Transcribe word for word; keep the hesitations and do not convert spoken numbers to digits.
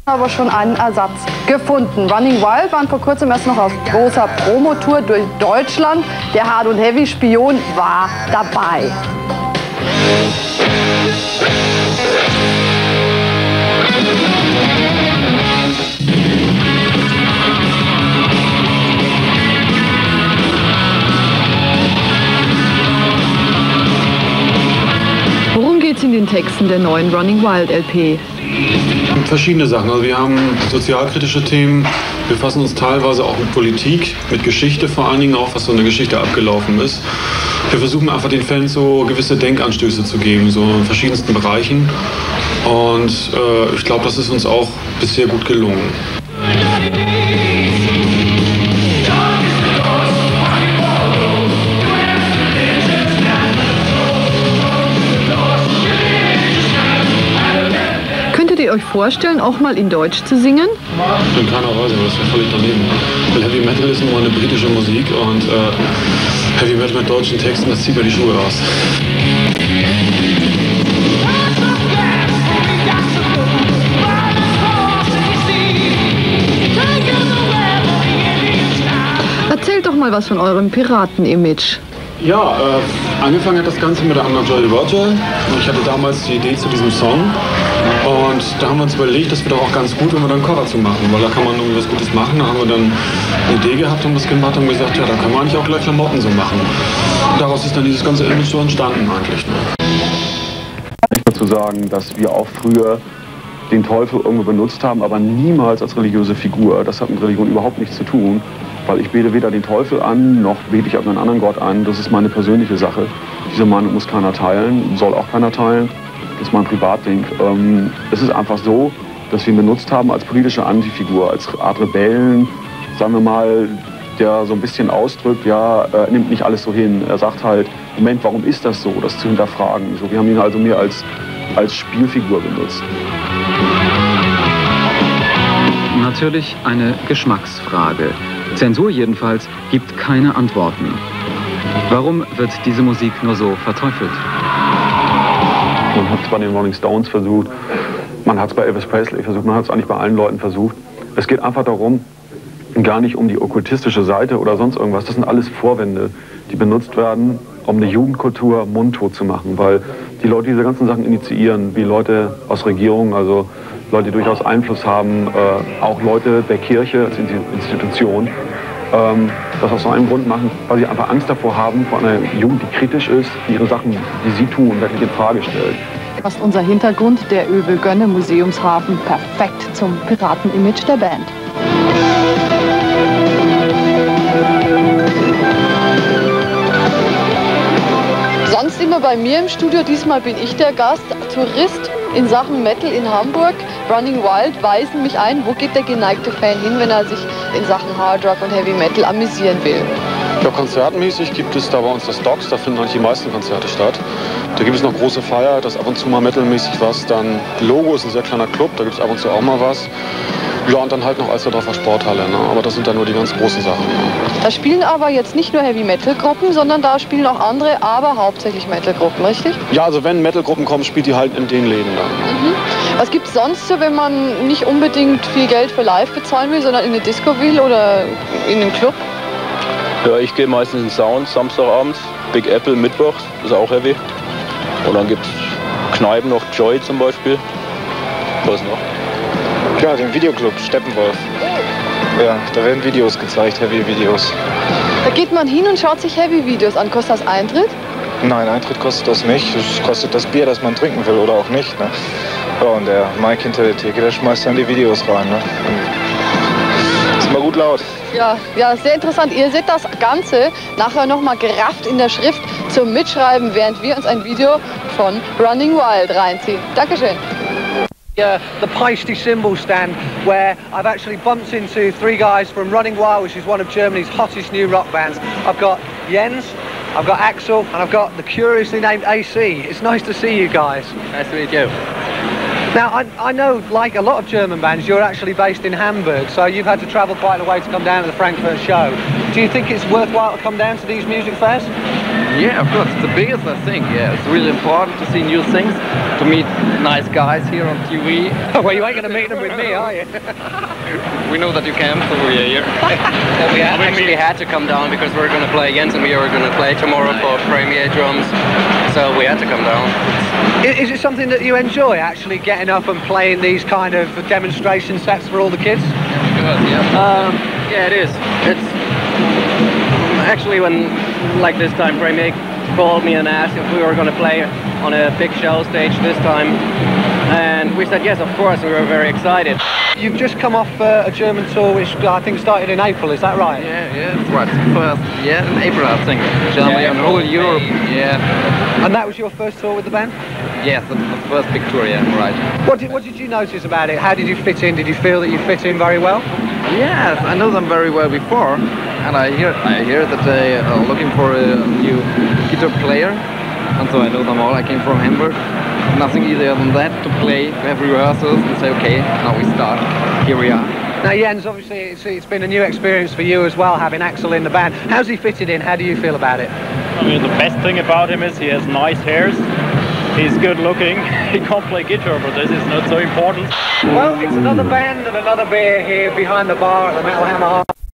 Aber schon einen Ersatz gefunden. Running Wild waren vor kurzem erst noch auf großer Promotour durch Deutschland. Der Hard- und Heavy-Spion war dabei. Worum geht's in den Texten der neuen Running Wild L P? Verschiedene Sachen. Also wir haben sozialkritische Themen, wir befassen uns teilweise auch mit Politik, mit Geschichte vor allen Dingen auch, was so eine Geschichte abgelaufen ist. Wir versuchen einfach den Fans so gewisse Denkanstöße zu geben, so in verschiedensten Bereichen. Und äh, ich glaube, das ist uns auch bisher gut gelungen. Könntet ihr euch vorstellen, auch mal in Deutsch zu singen? In keiner Weise, das wäre völlig daneben. Weil Heavy Metal ist nur eine britische Musik und äh, Heavy Metal mit deutschen Texten, das zieht mir die Schuhe aus. Erzählt doch mal was von eurem Piraten-Image. Ja, äh, angefangen hat das Ganze mit der anderen Jolly Roger. Ich hatte damals die Idee zu diesem Song. Und da haben wir uns überlegt, das wäre doch auch ganz gut, wenn wir dann ein Cover zu machen, weil da kann man irgendwie was Gutes machen. Da haben wir dann eine Idee gehabt, haben das gemacht und gesagt, ja, da kann man eigentlich auch gleich Klamotten so machen. Und daraus ist dann dieses ganze Image so entstanden eigentlich. Ne? Ich dazu sagen, dass wir auch früher den Teufel irgendwo benutzt haben, aber niemals als religiöse Figur. Das hat mit Religion überhaupt nichts zu tun, weil ich bete weder den Teufel an, noch bete ich auf einen anderen Gott an. Das ist meine persönliche Sache. Diese Meinung muss keiner teilen, soll auch keiner teilen. Das ist mein Privatding. Ähm, es ist einfach so, dass wir ihn benutzt haben als politische Antifigur, als Art Rebellen, sagen wir mal, der so ein bisschen ausdrückt, ja, er nimmt nicht alles so hin. Er sagt halt, Moment, warum ist das so? Das zu hinterfragen. So, wir haben ihn also mehr als, als Spielfigur benutzt. Natürlich eine Geschmacksfrage. Zensur jedenfalls gibt keine Antworten. Warum wird diese Musik nur so verteufelt? Man hat es bei den Rolling Stones versucht, man hat es bei Elvis Presley versucht, man hat es eigentlich bei allen Leuten versucht. Es geht einfach darum, gar nicht um die okkultistische Seite oder sonst irgendwas. Das sind alles Vorwände, die benutzt werden, um eine Jugendkultur mundtot zu machen. Weil die Leute diese ganzen Sachen initiieren, wie Leute aus Regierungen, also Leute, die durchaus Einfluss haben, äh, auch Leute der Kirche als Institution, ähm, das aus so einem Grund machen, weil sie einfach Angst davor haben, vor einer Jugend, die kritisch ist, die ihre Sachen, die sie tun, wirklich in Frage stellt. Passt unser Hintergrund, der Övelgönne Museumshafen, perfekt zum Piraten-Image der Band. Sonst immer bei mir im Studio, diesmal bin ich der Gast, Tourist in Sachen Metal in Hamburg. Running Wild weisen mich ein, wo geht der geneigte Fan hin, wenn er sich in Sachen Hard Rock und Heavy Metal amüsieren will? Ja, konzertmäßig gibt es da bei uns das Docks, da finden eigentlich die meisten Konzerte statt. Da gibt es noch große Feier, da ist ab und zu mal metalmäßig was. Dann Logo ist ein sehr kleiner Club, da gibt es ab und zu auch mal was. Ja, und dann halt noch Alsterdorfer Sporthalle, ne? Aber das sind dann nur die ganz großen Sachen. Ne? Da spielen aber jetzt nicht nur Heavy-Metal-Gruppen, sondern da spielen auch andere, aber hauptsächlich Metal-Gruppen, richtig? Ja, also wenn Metal-Gruppen kommen, spielt die halt in den Läden dann. Mhm. Was gibt es sonst so, wenn man nicht unbedingt viel Geld für live bezahlen will, sondern in eine Disco will oder in einen Club? Ja, ich gehe meistens in Sound, Samstagabends, Big Apple mittwochs, ist auch heavy. Und dann gibt es Kneipen noch, Joy zum Beispiel. Was noch? Ja, den Videoclub Steppenwolf. Ja, da werden Videos gezeigt, Heavy-Videos. Da geht man hin und schaut sich Heavy-Videos an. Kostet das Eintritt? Nein, Eintritt kostet das nicht. Es kostet das Bier, das man trinken will oder auch nicht. Ne? Ja, und der Mike hinter der Theke, der schmeißt dann die Videos rein. Ne? Ist mal gut laut. Ja, ja, sehr interessant. Ihr seht das Ganze nachher nochmal gerafft in der Schrift zum Mitschreiben, während wir uns ein Video von Running Wild reinziehen. Dankeschön. Uh, the Peisty Cymbal stand, where I've actually bumped into three guys from Running Wild, which is one of Germany's hottest new rock bands. I've got Jens, I've got Axel, and I've got the curiously named A C. It's nice to see you guys. Nice to meet you. Now, I, I know, like a lot of German bands, you're actually based in Hamburg, so you've had to travel quite a way to come down to the Frankfurt show. Do you think it's worthwhile to come down to these music fairs? Yeah, of course. It's the biggest, I think. Yeah, it's really important to see new things, to meet nice guys here on T V. Well, you ain't going to meet them with me, are you? We know that you can, so we're here. Well, we had, actually had to come down because we're going to play, Jens and me are going to play tomorrow for Premier Drums, so we had to come down. Is, is it something that you enjoy, actually getting up and playing these kind of demonstration sets for all the kids? Yeah, good, yeah. Um, yeah, it is. It's actually when, like this time, Premier called me and asked if we were going to play on a big show stage this time, and we said yes, of course. We were very excited. You've just come off uh, a German tour, which I think started in April. Is that right? Yeah, yeah, that's right. First, yeah, in April, I think. Germany Yeah, and whole Europe. Yeah. And that was your first tour with the band? Yes, that's the first big tour. Yeah, right. What did, what did you notice about it? How did you fit in? Did you feel that you fit in very well? Yes, I know them very well before, and I hear I hear that they are looking for a new guitar player, and so I know them all. I came from Hamburg. Nothing easier than that, to play, to have rehearsals and say, okay, now we start, here we are. Now Jens, obviously it's, it's been a new experience for you as well, having Axel in the band. How's he fitted in? How do you feel about it? I mean, the best thing about him is he has nice hairs, he's good looking, he can't play guitar, but this is not so important. Well, it's another band and another beer here behind the bar at the Metal Hammer